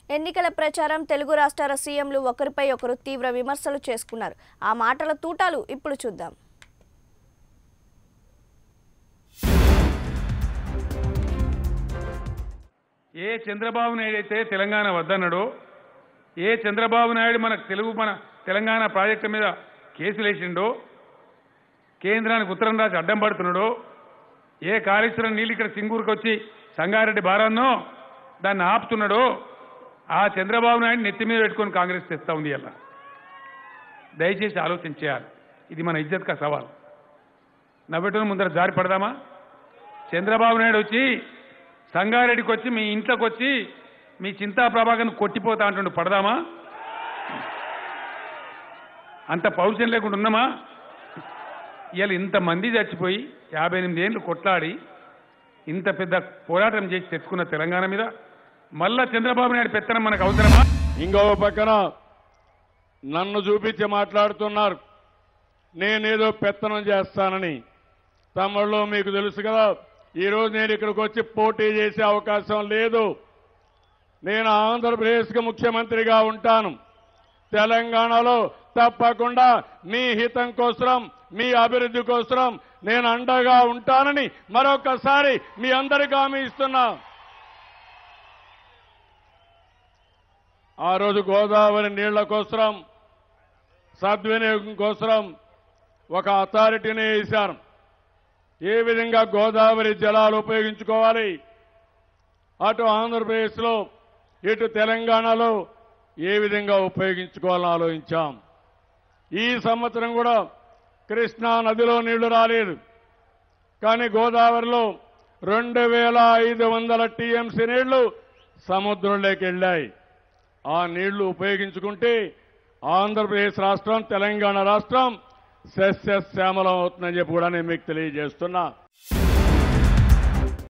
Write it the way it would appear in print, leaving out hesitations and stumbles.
ఎన్నికల ప్రచారం తెలుగు రాష్ట్రాల సీఎంలు ఒకరిపై ఒకరు తీవ్ర విమర్శలు చేసుకున్నారు. ఆ మాటల తూటాలు ఇప్పుడు చూద్దాం. ఏ చంద్రబాబు నాయుడు అయితే తెలంగాణ వద్దన్నాడో, ఏ చంద్రబాబు నాయుడు మన తెలంగాణ ప్రాజెక్టు మీద కేసులు వేసిండో, కేంద్రానికి ఉత్తరం రాసి అడ్డం పడుతున్నాడో, ఏ కాళేశ్వరం నీళ్ళు ఇక్కడ సింగూరుకు వచ్చి సంగారెడ్డి బారాన్నో దాన్ని ఆపుతున్నాడో, ఆ చంద్రబాబు నాయుడు నెత్తి మీద పెట్టుకొని కాంగ్రెస్ తెస్తా ఉంది. అలా దయచేసి ఆలోచన చేయాలి. ఇది మన ఇజ్జత్ కా సవాల్. నవ్వటం ముందర జారి పడదామా? చంద్రబాబు నాయుడు వచ్చి సంగారెడ్డికి వచ్చి మీ ఇంట్లోకి వచ్చి మీ చింతా ప్రభాకర్ను కొట్టిపోతా అంటుండు, పడదామా? అంత పౌరుషం లేకుండా ఉన్నామా? ఇవాళ ఇంతమంది చచ్చిపోయి 58 ఏళ్ళు కొట్లాడి ఇంత పెద్ద పోరాటం చేసి తెచ్చుకున్న తెలంగాణ మీద మళ్ళా చంద్రబాబు నాయుడు పెత్తనం మనకు అవసరమా? ఇంకో పక్కన నన్ను చూపించి మాట్లాడుతున్నారు, నేనేదో పెత్తనం చేస్తానని. తమ్ముళ్ళు మీకు తెలుసు కదా, ఈరోజు నేను ఇక్కడికి వచ్చి పోటీ చేసే అవకాశం లేదు. నేను ఆంధ్రప్రదేశ్కి ముఖ్యమంత్రిగా ఉంటాను. తెలంగాణలో తప్పకుండా మీ హితం కోసం, మీ అభివృద్ధి కోసం నేను అండగా ఉంటానని మరొకసారి మీ అందరికీ హామీ ఇస్తున్నా. ఆ రోజు గోదావరి నీళ్ల కోసం, సద్వినియోగం కోసం ఒక అథారిటీని వేశారు. ఏ విధంగా గోదావరి జలాలు ఉపయోగించుకోవాలి, అటు ఆంధ్రప్రదేశ్లో ఇటు తెలంగాణలో ఏ విధంగా ఉపయోగించుకోవాలని ఆలోచించాం. ఈ సంవత్సరం కూడా కృష్ణా నదిలో నీళ్లు రాలేదు, కానీ గోదావరిలో 2500 టీఎంసీ నీళ్లు సముద్రంలోకి వెళ్ళాయి. ఆ నీళ్లు ఉపయోగించుకుంటే ఆంధ్రప్రదేశ్ రాష్ట్రం, తెలంగాణ రాష్ట్రం సస్యశ్యామలం అవుతుందని చెప్పి కూడా నేను మీకు తెలియజేస్తున్నా.